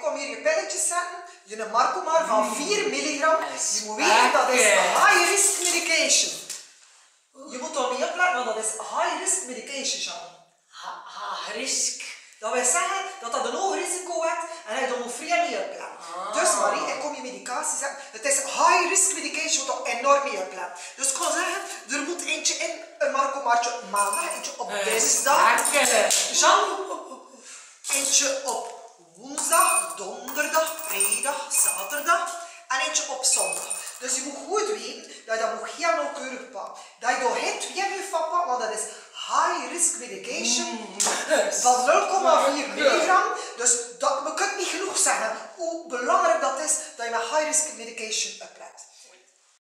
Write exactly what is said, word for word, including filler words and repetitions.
kom hier je pilletjes zetten. Je Marcomar van vier milligram. Je moet weten dat is high risk medication. Je moet er mee opletten, want dat is high risk medication, Jean. High risk. Dat wil zeggen dat dat een hoog risico heeft en hij moet vrij mee opletten. Ah. Dus Marie, ik kom je medicatie zetten. Het is high risk medication wat er enorm mee opletten. Dus ik kan zeggen, er moet eentje in een Marcomartje op maandag, eentje op dinsdag. Jean, eentje op woensdag, donderdag, vrijdag, zaterdag en eentje op zondag. Dus je moet goed weten dat je dat moet heel nauwkeurig pakken. Dat je door het twee uur van pakt, want dat is high risk medication mm. van nul komma vier milligram. Dus dat, we kunnen niet genoeg zeggen hoe belangrijk dat is dat je met high risk medication oplet.